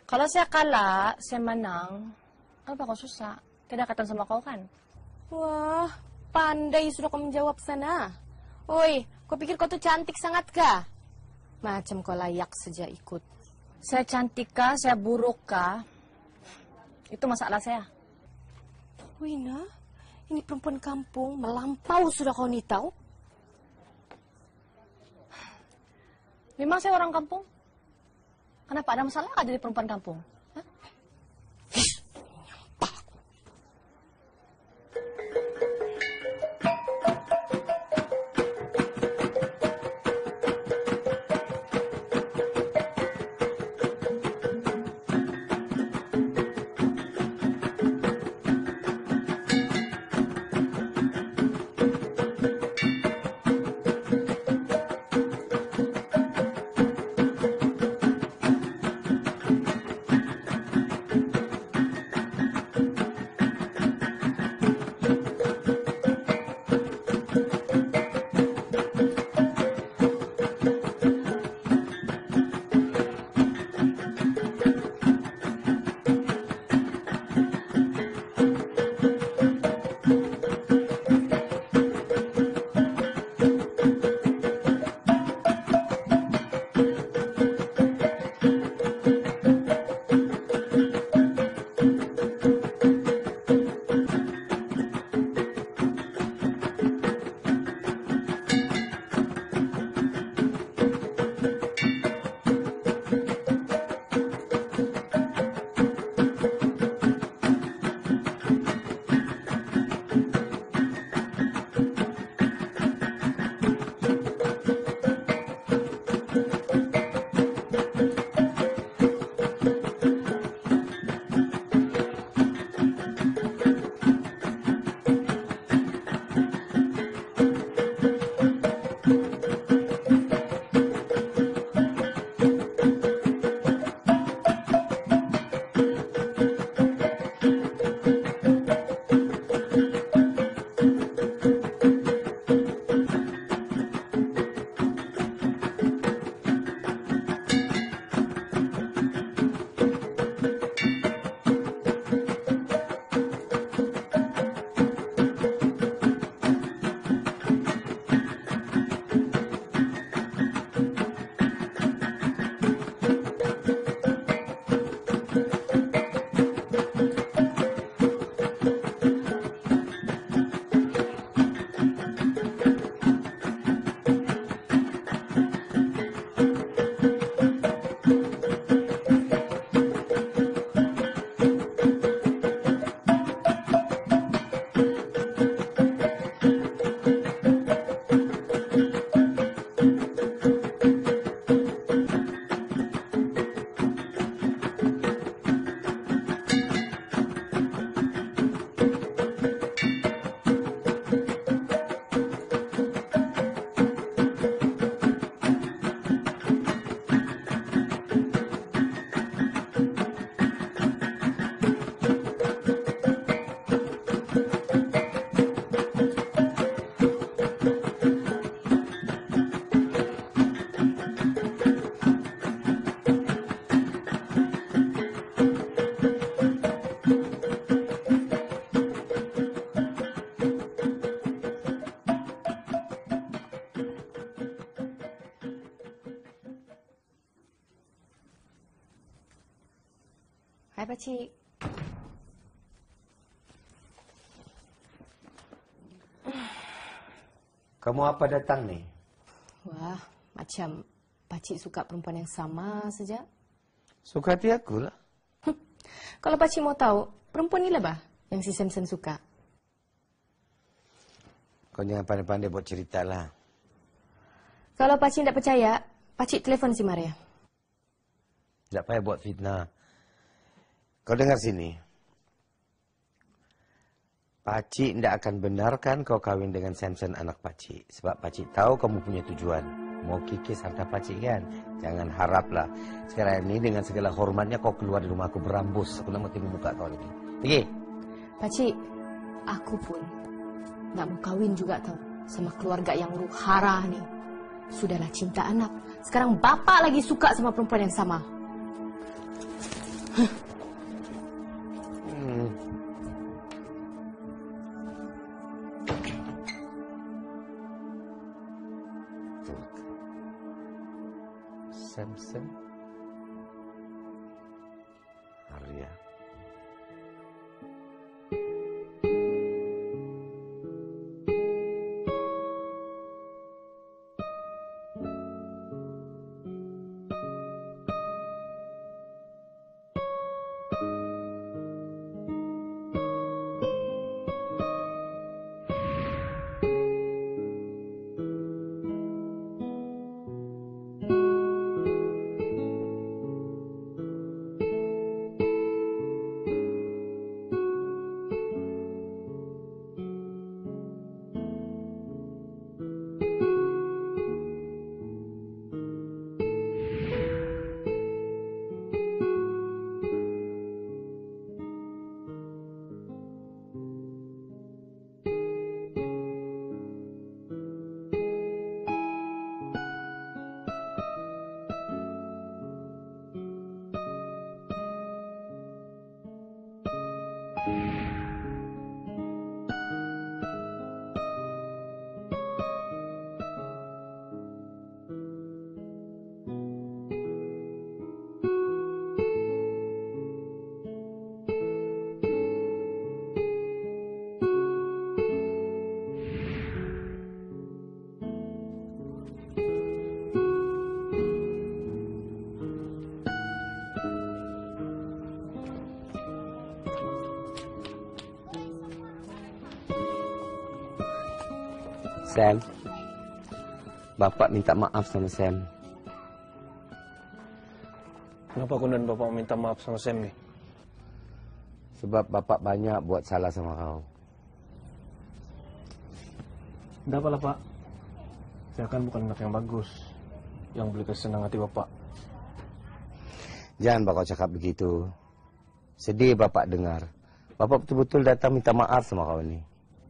Kalau saya kalah, saya menang, apa kau susah? Tidak katakan sama kau kan? Wah, pandai sudah kau menjawab sana. Oi, kau pikir kau tuh cantik sangat kah? Macam kau layak saja ikut. Saya cantik kah, saya buruk kah? Itu masalah saya. Wina, ini perempuan kampung melampau sudah kau ni tahu. Memang saya orang kampung. Kenapa ada masalah kah jadi perempuan kampung? Hah? Hai Pakcik. Kamu apa datang ni? Wah, macam Pakcik suka perempuan yang sama saja. Suka hati aku lah. Kalau Pakcik mau tahu, perempuan ni lah bah yang si Samson suka. Kau jangan pandai-pandai buat cerita lah. Kalau Pakcik tidak percaya, Pakcik telefon si Maria. Tak payah buat fitnah. Kau dengar sini. Pakcik tidak akan benarkan kau kahwin dengan Samson anak Pakcik. Sebab Pakcik tahu kamu punya tujuan. Mau kikis harta Pakcik kan? Jangan haraplah. Sekarang ini dengan segala hormatnya kau keluar dari rumah aku berambus. Aku nak tengok muka kau lagi. Pergi. Pakcik, aku pun nak mau kahwin juga tahu sama keluarga yang huru-hara ni. Sudahlah cinta anak. Sekarang bapak lagi suka sama perempuan yang sama. Samson. Arya. Sam, Bapak minta maaf sama Sam. Kenapa kemudian Bapak minta maaf sama Sam nih? Sebab Bapak banyak buat salah sama kau. Tidak apalah Pak. Saya kan bukan anak yang bagus, yang boleh kesenang hati Bapak. Jangan Bapak cakap begitu. Sedih Bapak dengar. Bapak betul-betul datang minta maaf sama kau ni.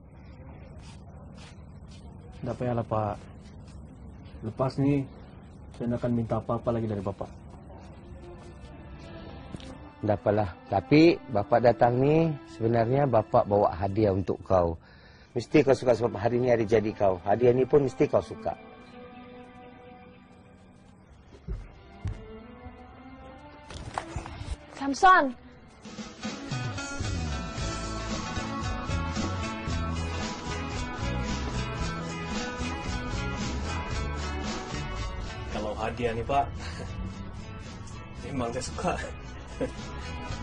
Tidak payahlah Pak. Lepas ni, saya tidak akan minta apa-apa lagi dari Bapak. Tidak apalah. Tapi Bapak datang ni, sebenarnya Bapak bawa hadiah untuk kau. Mesti kau suka sebab hari ni hari jadi kau. Hadiah ni pun mesti kau suka. Samson! Kalau hadiah nih Pak, memang saya suka.